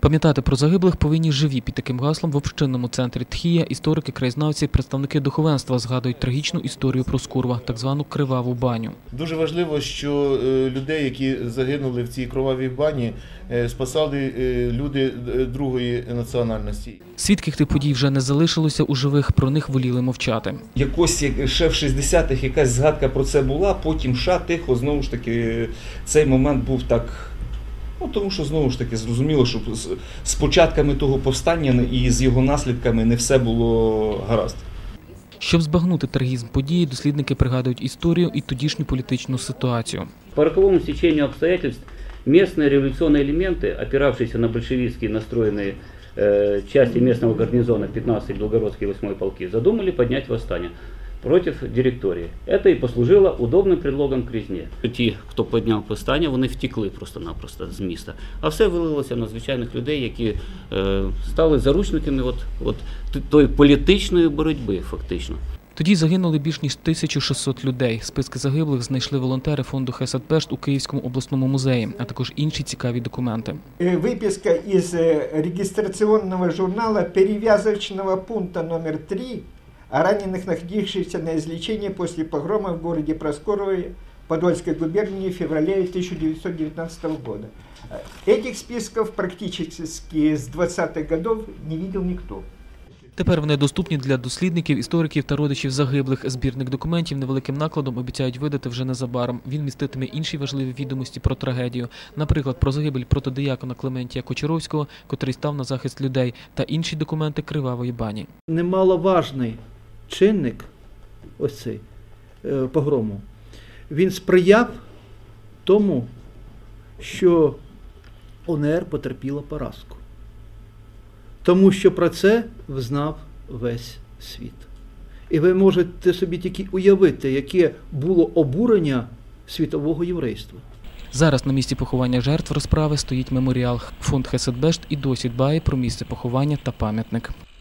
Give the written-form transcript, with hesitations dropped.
Пам'ятати про загиблих повинні живі. Під таким гаслом в общинному центрі Тхія історики, краєзнавці, представники духовенства згадують трагічну історію про Скурва, так звану Криваву баню. Дуже важливо, що людей, які загинули в цій кровавій бані, спасали люди другої національності. Свідків тих подій вже не залишилося у живих, про них воліли мовчати. Якось ще в 60-х якась згадка про це була, потім тихо, знову ж таки, цей момент був так. Тому що, знову ж таки, зрозуміло, що з початками того повстання і з його наслідками не все було гаразд. Щоб збагнути трагізм події, дослідники пригадують історію і тодішню політичну ситуацію. По роковому стечению обстоятельств местные революционные элементы, опиравшиеся на большевистски настроенные части местного гарнизона 15-й Белгородской 8-й полки, задумали поднять восстание против директорії. Це і послужило удобним предлогом к резні. Ті, хто підняв повстання, вони втекли просто-напросто з міста. А все вилилося на звичайних людей, які стали заручниками тої політичної боротьби, фактично. Тоді загинули більш ніж 1600 людей. Списки загиблих знайшли волонтери фонду Хесед-Бешт у Київському обласному музеї, а також інші цікаві документи. Виписка із реєстраційного журналу перев'язочного пункту номер 3 о раненых, находившихся на излечении после погрома в городе Проскурове Подольской губернии в феврале 1919 года. Этих списков практически с 20-х годов не видел никто. Тепер вони доступні для дослідників, істориків та родичів загиблих. Збірник документів невеликим накладом обіцяють видати вже незабаром. Він міститиме інші важливі відомості про трагедію. Наприклад, про загибель протодиякона Клементія Кочаровського, котрий став на захист людей, та інші документи Кривавої бані. Немаловажний чинник ось цей погрому. Він сприяв тому, що УНР потерпіла поразку. Тому що про це взнав весь світ. І ви можете собі тільки уявити, яке було обурення світового єврейства. Зараз на місці поховання жертв розправи стоїть меморіал. Фонд Хесед-Бешт і досі дбає про місце поховання та пам'ятник.